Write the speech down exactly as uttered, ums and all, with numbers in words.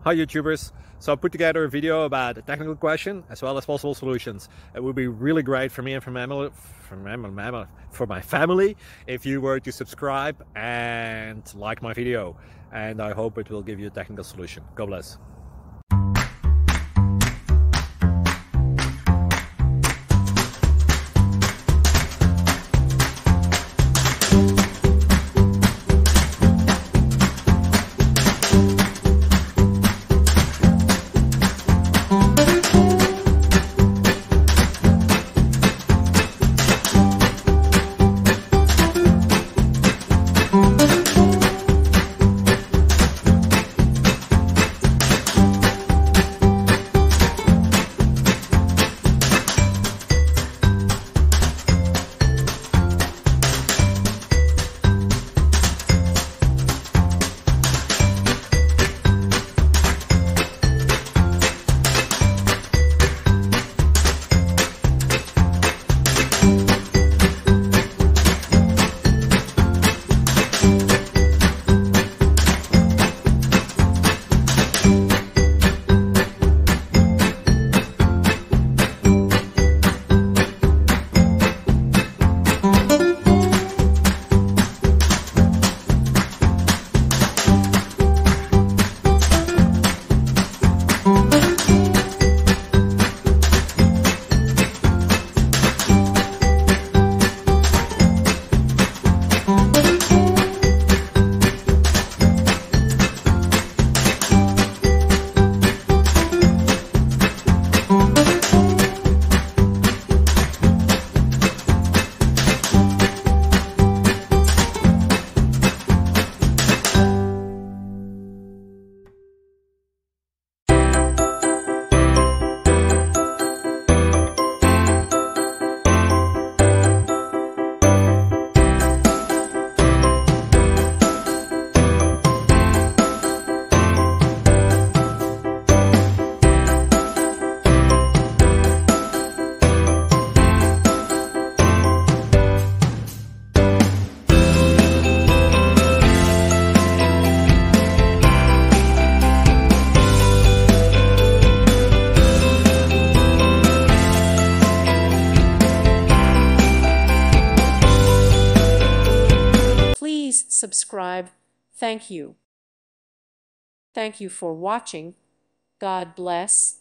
Hi YouTubers. So I put together a video about a technical question as well as possible solutions. It would be really great for me and for my family, for my, for my family if you were to subscribe and like my video. And I hope it will give you a technical solution. God bless. Please subscribe. Thank you. Thank you for watching. God bless.